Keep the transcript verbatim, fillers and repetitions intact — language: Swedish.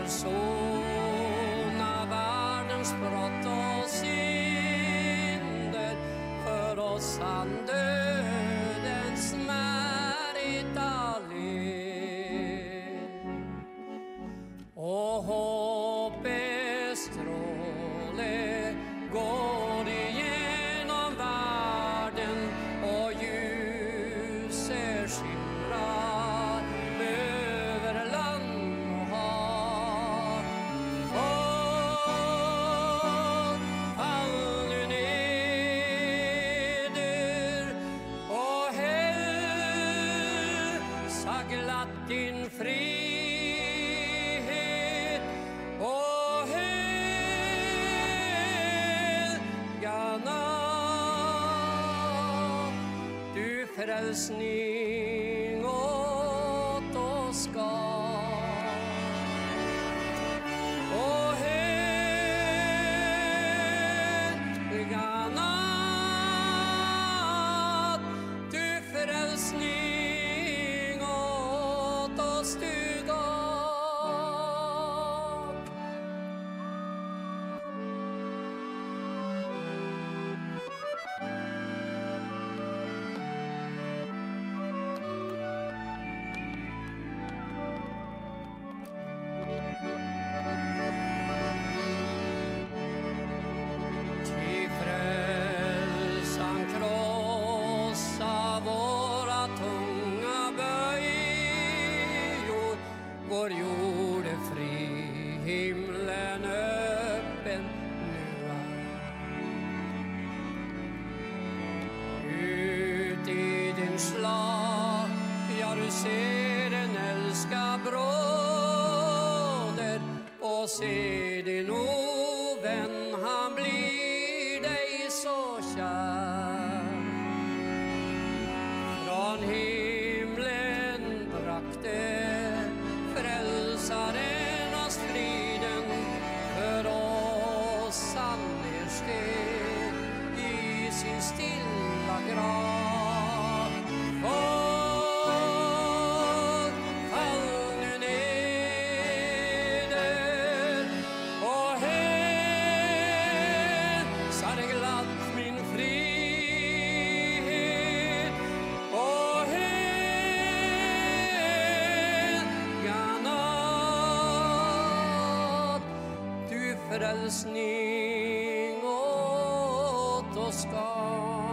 försona världens brott och synder. För oss han dödens smärta led. Och hoppets stråle går igenom världen och ljuset skimrar över land och hav. Och fall nu neder och hälsa glatt din frihet och helga natt. Du frälsning åt oss gav. Och helga natt. Du frälsning åt oss du gav. Till frälsan krossa våra tunga böjor. Vår jord är fri, himlen öppen nu är. Ut i din slag, ja du ser en älskad broder. Och se din ovän, han blir dig så kär. Från himlen brakte frälsaren oss friden. För oss han nedsteg i sin stilla grav. Och fall nu neder och hälsa dig glatt min frihet och helga natt. Du frälsning åt oss gav.